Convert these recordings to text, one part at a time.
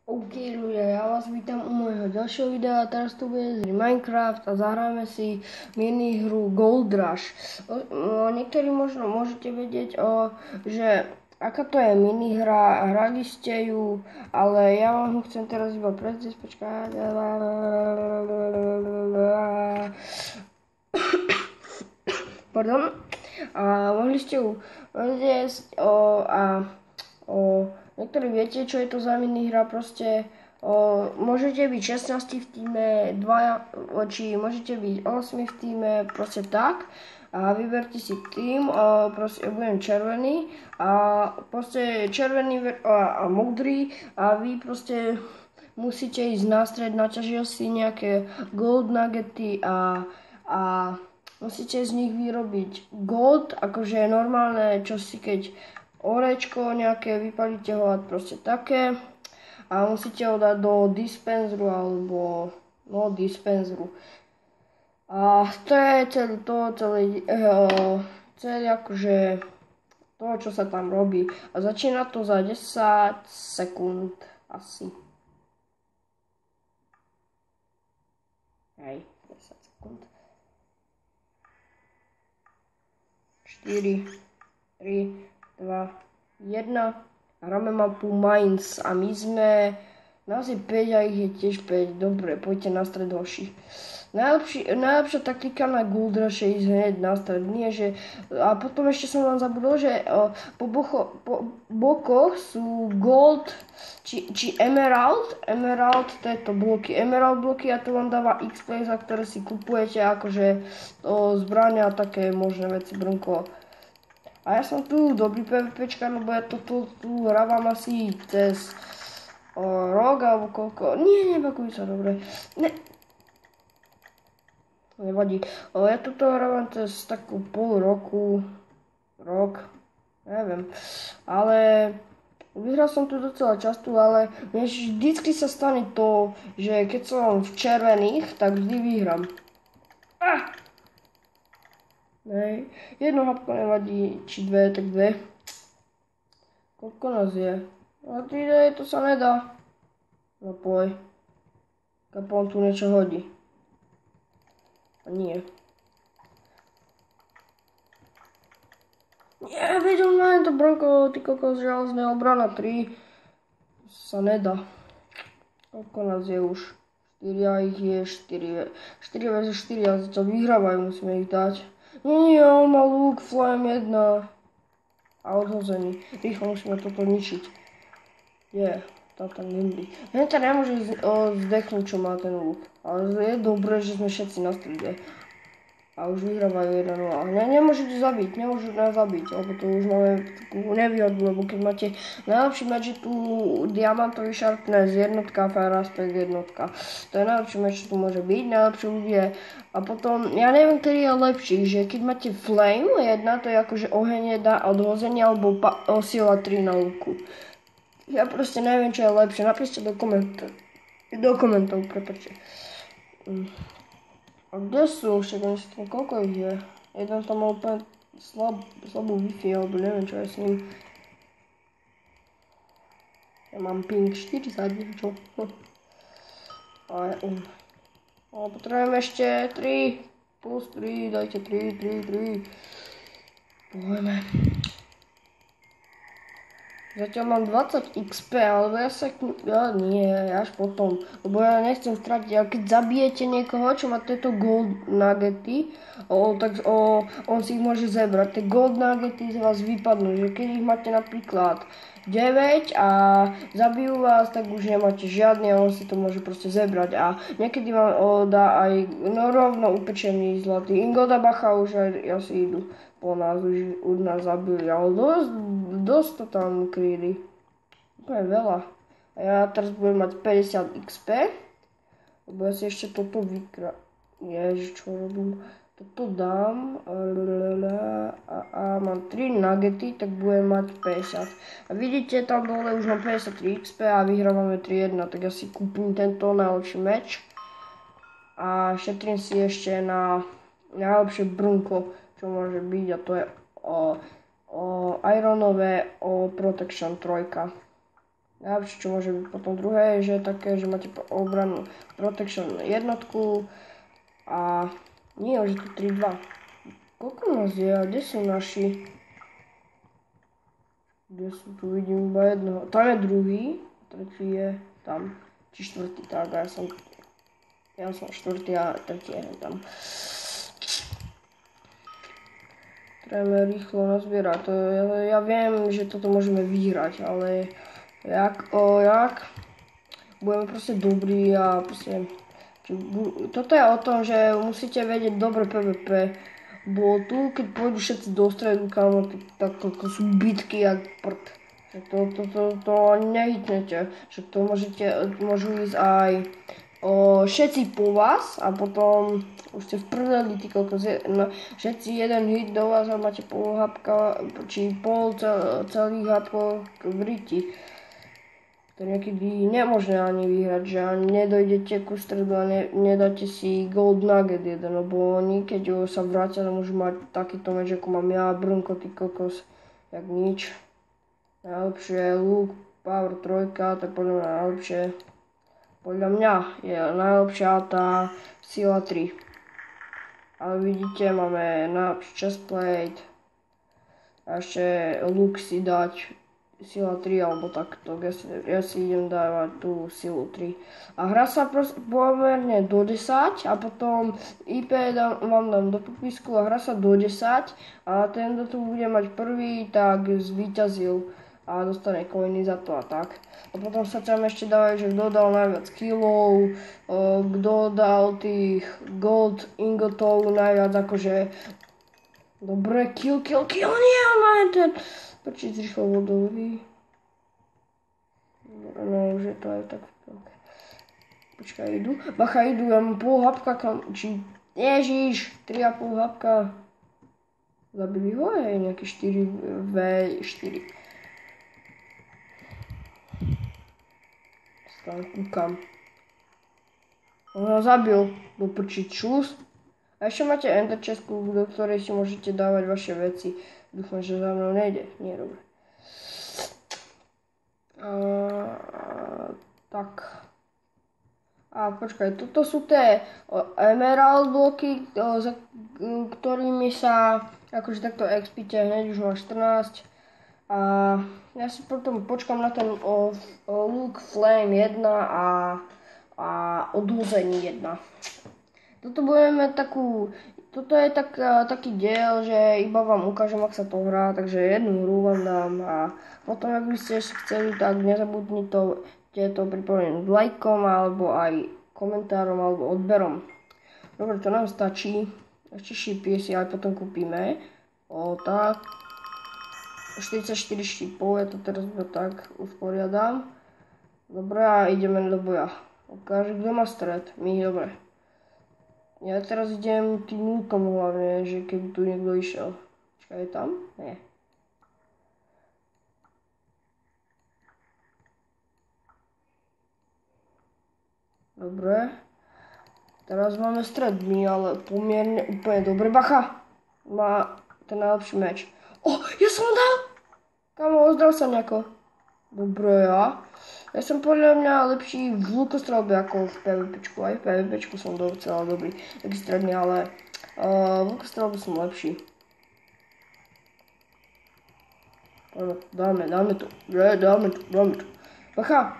OK ľudia, ja vás vítam u môjho ďalšieho videa. Teraz tu bude Minecraft a zahráme si minihru Gold Rush. Niektorí možno môžete vedieť, že aká to je minihra, hrali ste ju, ale ja vám ho chcem teraz iba prezrieť, počkať. Pardon. A mohli ste ju prezrieť niektorí viete, čo je to za minihra, proste môžete byť 16 v týme, či môžete byť 8 v týme, proste tak. A vyberte si tým, proste budem červený a proste červený a modrý a vy proste musíte ísť na stred, naťažil si nejaké gold nuggety a musíte z nich vyrobiť gold, akože je normálne, čo si keď orečko nejaké, vypalíte ho a proste také a musíte ho dať do dispenzeru alebo dispenzeru. A to je celé akože to, čo sa tam robí. A začína to za 10 sekúnd asi. Hej, 10 sekúnd. 4, 3, 2, 1. Hráme mapu Mines a my sme nás je 5 a ich je tiež 5. Dobre, poďte na stred hoši. Najlepšia taktika na Gold Rush je ísť hneď na stred. Nie, že, a potom ešte som vám zabudol, že po bokoch sú gold či emerald. Emerald, to je to bloky. Emerald bloky a to vám dáva XP, za ktoré si kupujete akože zbrania a také možné veci, brnko. A ja som tu dobrý PvPčka, lebo ja tu hrávam asi cez rok alebo koľko. Nie, nebakuj sa, dobre. Nevadí. Ja tuto hrávam cez takú pol roku, rok, neviem. Ale vyhral som tu docela často, ale vždycky sa stane to, že keď som v červených, tak vždy vyhrám. Nej, jedno hapko nevadí, či dve, tak dve. Koľko nás je? A to sa nedá. No poj. Kapon tu niečo hodí. A nie. Nie, vedel na to brnko, ty kokos, železné obrana 3. Sa nedá. Koľko nás je už? 4 a ich je 4 vs 4 a to vyhrávajú, musíme ich dať. Nie, on má lúk, flame 1 a odhozený. Rýchlo musíme toto ničiť. Tam nemôže. Henta nemôže zdechnúť, čo má ten lúk. Ale je dobré, že sme všetci na strede. A už vyhrávajú 1-0. Nemôžete zabiť, nemôžu nás zabiť, lebo to už máme takú nevýhodu, lebo keď máte najlepší meč je tu diamantový sharpness jednotka a fire aspect jednotka. To je najlepší meč, čo tu môže byť, najlepší bude. A potom, ja neviem, ktorý je lepší, že keď máte flame 1, to je akože oheň 1 odhozenie, alebo sila 3 na luku. Ja proste neviem, čo je lepšie, napíšte do komentov, prepáčte. A kde sú však, koľko ich je? Jeden tam mal úplne slabú Wi-Fi, alebo neviem, čo je s ním. Ja mám ping 40, čo? Ale potrebujem ešte 3, plus 3, dajte 3. Pojďme. Zatiaľ mám 20 XP, alebo ja až potom, lebo ja nechcem stratiť, ale keď zabijete niekoho, čo má tieto gold nuggety, tak on si ich môže zebrať. Tie gold nuggety z vás vypadnú, že keď ich máte napríklad 9 a zabijú vás, tak už nemáte žiadny a on si to môže proste zebrať a niekedy vám dá aj rovno upečený zlatý ingot a bacha, už aj asi idú po nás, už nás zabili, ale dosť to tam kryli. Úplne veľa. A ja teraz budem mať 50 XP, lebo ja si ešte toto Ježiš, čo robím? Toto dám a mám 3 nuggety, tak budem mať 50. A vidíte, tam dole už mám 53 XP a vyhrávame 3-1, tak ja si kúpim tento najlepší meč. A šetrím si ešte na najlepšie brnko, čo môže byť, a to je ironové protection 3. Najlepšie, čo môže byť potom druhé, je, že také, že máte obranu protection jednotku a nie, už je tu 3-2. Koľko nás je a kde sú naši? Kde sú, tu vidím iba jedného. Tam je druhý, tretí je tam, či štvrtý, tak a ja som štvrtý a tretí je tam. Treba rýchlo nazbierať, ja viem, že toto môžeme vyhrať, ale jak budeme proste dobrí a proste toto je o tom, že musíte vedieť dobre PvP, bo tu keď pôjdu všetci do stredu, kámo, tak to sú bitky jak prd. To ani nehytnete, že to môžu ísť aj všetci po vás a potom už ste v prdeli, ty kokos, všetci jeden hit do vás a máte pol hapka, či celých hapkov v riti. To niekedy nemožné ani vyhrať, že ani nedojdete ku stredu a nedáte si gold nugget jeden, lebo oni keď sa vrátia, môžu mať takýto meč, ako mám ja, brnko, ty kokos, jak nič. Najlepšie je luk, power 3, tak podľa mňa je najlepšia tá sila 3. Ale vidíte, máme najlepší chestplate a ešte luk si dať sila 3 alebo takto, ja si idem dávať tú silu 3. A hra sa pomerne do 10 a potom IP vám dám do popisku a hra sa do 10 a ten, kto tu bude mať prvý, tak zvíťazil a dostane coiny za to a tak. A potom sa tam ešte dávajú, že kto dal najviac killov, kto dal tých gold ingotov najviac, akože dobre, kill, nie, on má ten počít rýchlo vodový. No, už je to aj tak. Počkaj, idú. Bacha, idú, ja mám pol hapka, či... Ježiš, 3,5 hapka. Zabili ho, je nejaké 4v4. Stále kúkam. On ho zabil, do prčiť šus. A ešte máte ender chestku, do ktorej si môžete dávať vaše veci. Dúfam, že za mnou nejde. Nie, dobre. Tak. A počkaj, toto sú tie emerald bloky, za ktorými sa akože takto expíte, hneď už mám 14. A ja si potom počkam na ten Luke Flame 1 a odhození 1. Toto je taký diel, že iba vám ukážem, ak sa to hrá, takže jednu hru vám dám a potom, ak by ste chceli, tak nezabudnite to pripomenúť lajkom, alebo aj komentárom, alebo odberom. Dobre, to nám stačí. Ešte šípy si aj potom kúpime. Tak. 44 šípov, ja to teraz tak usporiadam. Dobre, a ideme do boja. Ukáže, kto má stred. My, dobre. Ja teraz idem tým lúkom hlavne, že keby tu niekto išiel. Počkaj, je tam? Nie. Dobre. Teraz máme stred, my ale pomierne úplne dobre. Bacha! Má ten najlepší meč. Ja som ho dal! Kamo, ozdral sa nejako. Dobre, ja. Ja som podľa mňa lepší v lukostrelbe ako v PvPčku. Aj v PvPčku som docela dobrý, taký stredný, ale v lukostrelbe som lepší. Dáme to. Bacha!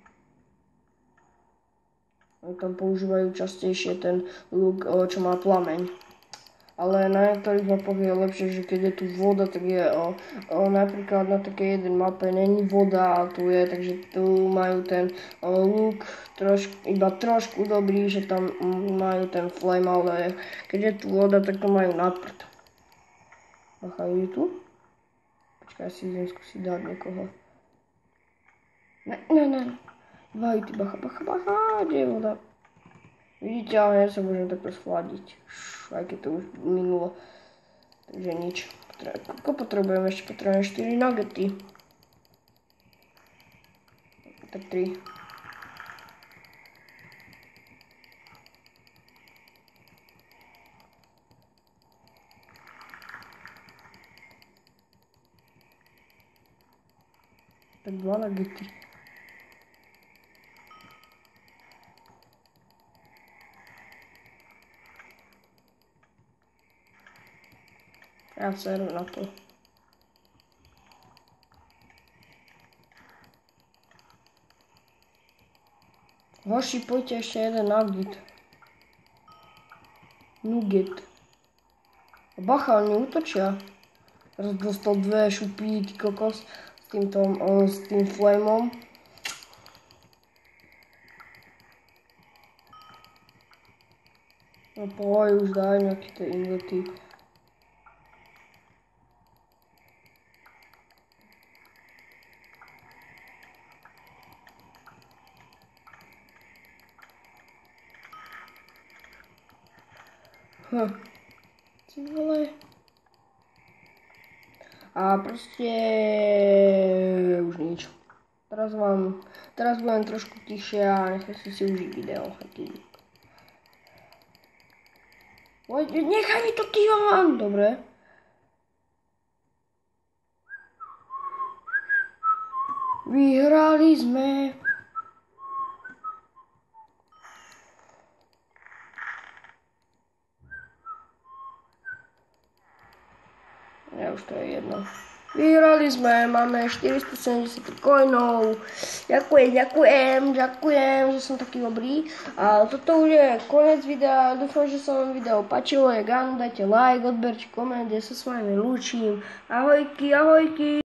Oni tam používajú častejšie ten luk, čo má plameň. Ale na niektorých mapoch je lepšie, že keď je tu voda, tak je napríklad na takej jednej mape není voda a tu je, takže tu majú ten luk iba trošku dobrý, že tam majú ten flame, ale keď je tu voda, tak to majú na prd. Bacha, je tu? Počkaj, si idem skúsiť dať niekoho. Ne. Vaj, ty bacha, kde je voda? Vidíte, ale ja sa môžem takto schladiť, aj keď to už minulo, takže nič. Koľko potrebujem? Ešte potrebujem 4 nuggety. Tak 3. Tak 2 nuggety. Ja seru na to. Hoši, poďte ešte jeden nugget. Bacha, oni útočia. Teraz dostal 2 šupy, ty kokos, s tým flamom. No pohoj, už daj nejaké tie ingoty. Ty vole. A proste už nič. Teraz budem trošku tichšie a nechajte si užiť video. Nechaj mi to ty vám! Dobre. Vyhrali sme. Ja už to je jedno. Vyhrali sme, máme 470 coinov. Ďakujem, že som taký dobrý. A toto už je koniec videa. Dúfam, že sa vám video páčilo. Dajte like, odber či koment, ja sa s vami lúčim. Ahojky, ahojky.